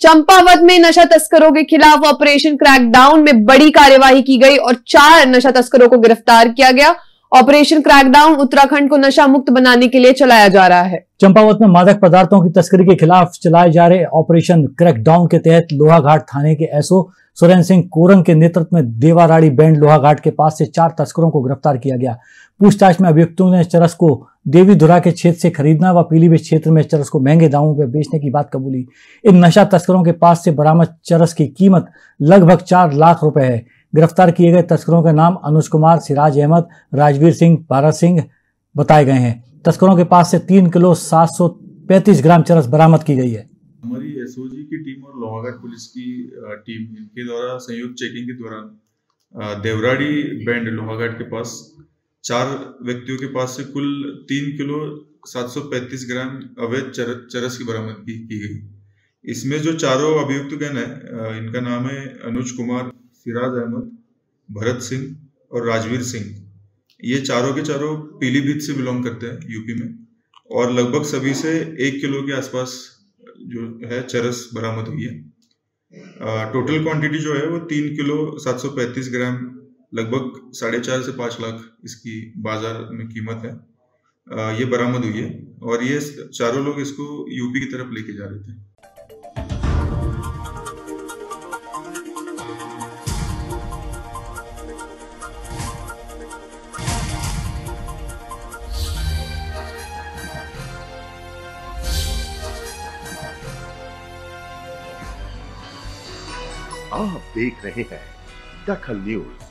चंपावत में नशा तस्करों के खिलाफ ऑपरेशन क्रैकडाउन में बड़ी कार्यवाही की गई और 4 नशा तस्करों को गिरफ्तार किया गया। ऑपरेशन क्रैकडाउन उत्तराखंड को नशा मुक्त बनाने के लिए चलाया जा रहा है। चंपावत में मादक पदार्थों की तस्करी के खिलाफ चलाए जा रहे ऑपरेशन क्रैकडाउन के तहत लोहाघाट थाने के एसओ सुरेंद्र सिंह कोरंग के नेतृत्व में देवाराड़ी बैंड लोहाघाट के पास से 4 तस्करों को गिरफ्तार किया गया। पूछताछ में अभियुक्तों ने चरस को देवीधुरा के क्षेत्र से खरीदना व पीलीभीत क्षेत्र में चरस को महंगे दामों पर बेचने की बात कबूली। इन नशा तस्करों के पास से बरामद चरस की कीमत लगभग 4 लाख रुपए है। गिरफ्तार किए गए तस्करों के नाम अनुज कुमार, सिराज अहमद, राजवीर सिंह, भारत सिंह बताए गए हैं। तस्करों के पास से 3 किलो 735 ग्राम चरस बरामद की गई है। हमारी एसओजी की टीम और लोहाघाट पुलिस की टीम इनके द्वारा संयुक्त चेकिंग के दौरान देवराड़ी बैंड लोहाघाट के पास 4 व्यक्तियों के पास से कुल 3 किलो 735 ग्राम अवैध चरस की बरामदगी की गई। इसमें जो चारों अभियुक्त गण है इनका नाम है अनुज कुमार, सिराज अहमद, भरत सिंह और राजवीर सिंह। ये चारों के चारों पीलीभीत से बिलोंग करते हैं यूपी में, और लगभग सभी से 1 किलो के आसपास जो है चरस बरामद हुई है। टोटल क्वांटिटी जो है वो 3 किलो 735 ग्राम, लगभग 4.5 से 5 लाख इसकी बाजार में कीमत है। ये बरामद हुई है और ये चारों लोग इसको यूपी की तरफ लेके जा रहे थे। आप देख रहे हैं दखल न्यूज।